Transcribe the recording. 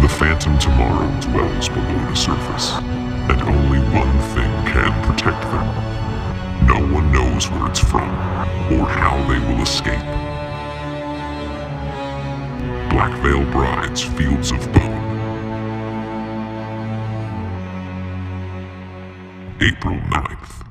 The phantom tomorrow dwells below the surface, and only one thing can protect them. No one knows where it's from, or how they will escape. Black Veil Brides, Fields of Bone. April 9th.